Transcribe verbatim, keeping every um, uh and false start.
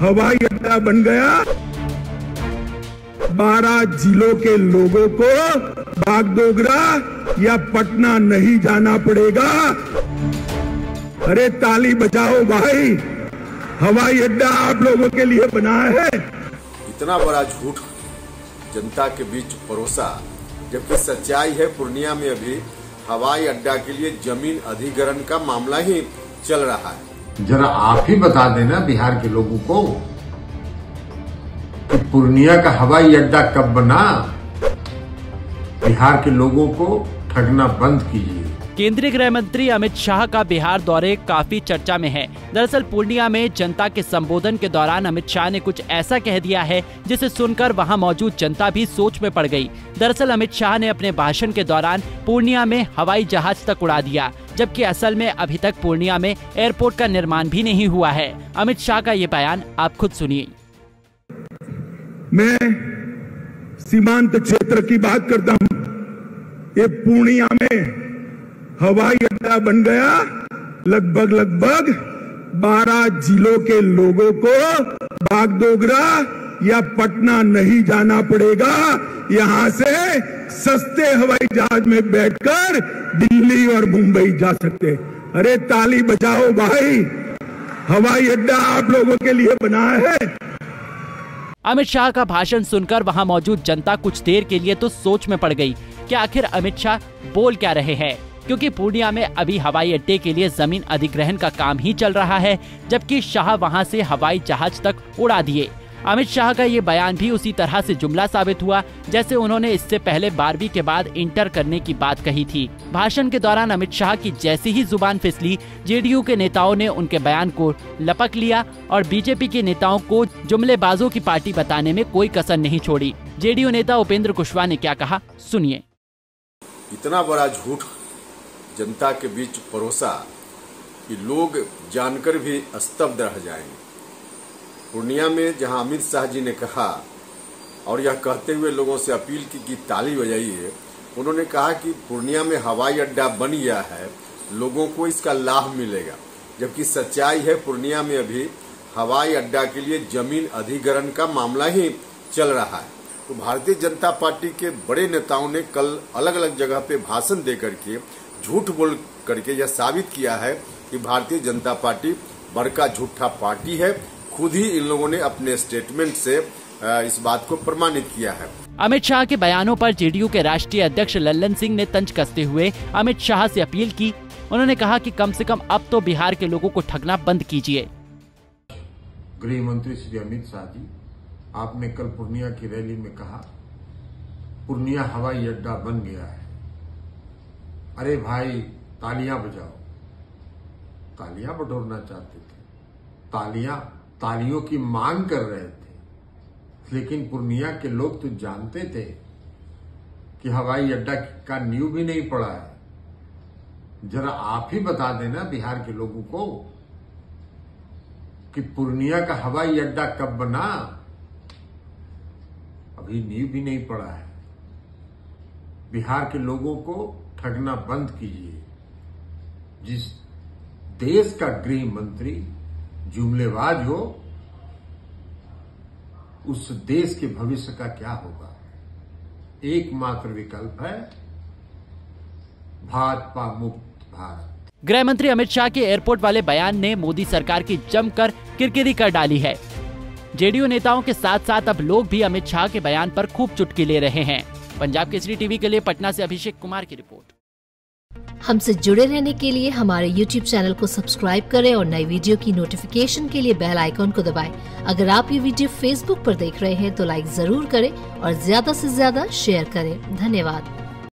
हवाई अड्डा बन गया। बारह जिलों के लोगों को बागडोगरा या पटना नहीं जाना पड़ेगा। अरे ताली बजाओ भाई, हवाई अड्डा आप लोगों के लिए बना है। इतना बड़ा झूठ जनता के बीच परोसा, जबकि सच्चाई है पूर्णिया में अभी हवाई अड्डा के लिए जमीन अधिग्रहण का मामला ही चल रहा है। जरा आप ही बता देना बिहार के लोगों को कि पूर्णिया का हवाई अड्डा कब बना। बिहार के लोगों को ठगना बंद कीजिए। केंद्रीय गृह मंत्री अमित शाह का बिहार दौरे काफी चर्चा में है। दरअसल पूर्णिया में जनता के संबोधन के दौरान अमित शाह ने कुछ ऐसा कह दिया है जिसे सुनकर वहां मौजूद जनता भी सोच में पड़ गई। दरअसल अमित शाह ने अपने भाषण के दौरान पूर्णिया में हवाई जहाज तक उड़ा दिया, जबकि असल में अभी तक पूर्णिया में एयरपोर्ट का निर्माण भी नहीं हुआ है। अमित शाह का ये बयान आप खुद सुनिए। मैं सीमांत क्षेत्र की बात करता हूँ। ये पूर्णिया में हवाई अड्डा बन गया। लगभग लगभग बारह जिलों के लोगों को बागडोगरा या पटना नहीं जाना पड़ेगा। यहां से सस्ते हवाई जहाज में बैठकर दिल्ली और मुंबई जा सकते। अरे ताली बजाओ भाई, हवाई अड्डा आप लोगों के लिए बना है। अमित शाह का भाषण सुनकर वहां मौजूद जनता कुछ देर के लिए तो सोच में पड़ गई कि आखिर अमित शाह बोल क्या रहे हैं, क्योंकि पूर्णिया में अभी हवाई अड्डे के लिए जमीन अधिग्रहण का काम ही चल रहा है, जबकि शाह वहां से हवाई जहाज तक उड़ा दिए। अमित शाह का ये बयान भी उसी तरह से जुमला साबित हुआ जैसे उन्होंने इससे पहले बारहवीं के बाद इंटर करने की बात कही थी। भाषण के दौरान अमित शाह की जैसी ही जुबान फिसली, जेडीयू के नेताओं ने उनके बयान को लपक लिया और बीजेपी के नेताओं को जुमलेबाजों की पार्टी बताने में कोई कसर नहीं छोड़ी। जेडीयू नेता उपेंद्र कुशवाहा ने क्या कहा, सुनिए। इतना बड़ा झूठ जनता के बीच परोसा कि लोग जानकर भी स्तब्ध रह जाएंगे। पूर्णिया में जहां अमित शाह जी ने कहा और यह कहते हुए लोगों से अपील की कि ताली बजाइए, उन्होंने कहा कि पूर्णिया में हवाई अड्डा बन गया है, लोगों को इसका लाभ मिलेगा, जबकि सच्चाई है पूर्णिया में अभी हवाई अड्डा के लिए जमीन अधिग्रहण का मामला ही चल रहा है। तो भारतीय जनता पार्टी के बड़े नेताओं ने कल अलग अलग जगह पे भाषण दे करके झूठ बोल करके यह साबित किया है कि भारतीय जनता पार्टी बड़का झूठा पार्टी है। खुद ही इन लोगों ने अपने स्टेटमेंट से इस बात को प्रमाणित किया है। अमित शाह के बयानों पर जेडीयू के राष्ट्रीय अध्यक्ष लल्लन सिंह ने तंज कसते हुए अमित शाह से अपील की। उन्होंने कहा कि कम से कम अब तो बिहार के लोगों को ठगना बंद कीजिए। गृह मंत्री श्री अमित शाह जी, आपने कल पूर्णिया की रैली में कहा पूर्णिया हवाई अड्डा बन गया है। अरे भाई तालियां बजाओ। तालियां बटोरना चाहते थे, तालियां तालियों की मांग कर रहे थे, लेकिन पूर्णिया के लोग तो जानते थे कि हवाई अड्डा का नींव भी नहीं पड़ा है। जरा आप ही बता देना बिहार के लोगों को कि पूर्णिया का हवाई अड्डा कब बना। अभी नींव भी नहीं पड़ा है। बिहार के लोगों को ठगना बंद कीजिए। जिस देश का गृह मंत्री जुमलेबाज हो, उस देश के भविष्य का क्या होगा। एकमात्र विकल्प है भाजपा मुक्त भारत। गृह मंत्री अमित शाह के एयरपोर्ट वाले बयान ने मोदी सरकार की जमकर किरकिरी कर डाली है। जेडीयू नेताओं के साथ साथ अब लोग भी अमित शाह के बयान पर खूब चुटकी ले रहे हैं। पंजाब केसरी टीवी के लिए पटना से अभिषेक कुमार की रिपोर्ट। हमसे जुड़े रहने के लिए हमारे यूट्यूब चैनल को सब्सक्राइब करें और नई वीडियो की नोटिफिकेशन के लिए बेल आइकॉन को दबाएं। अगर आप ये वीडियो फेसबुक पर देख रहे हैं तो लाइक जरूर करें और ज्यादा से ज्यादा शेयर करें। धन्यवाद।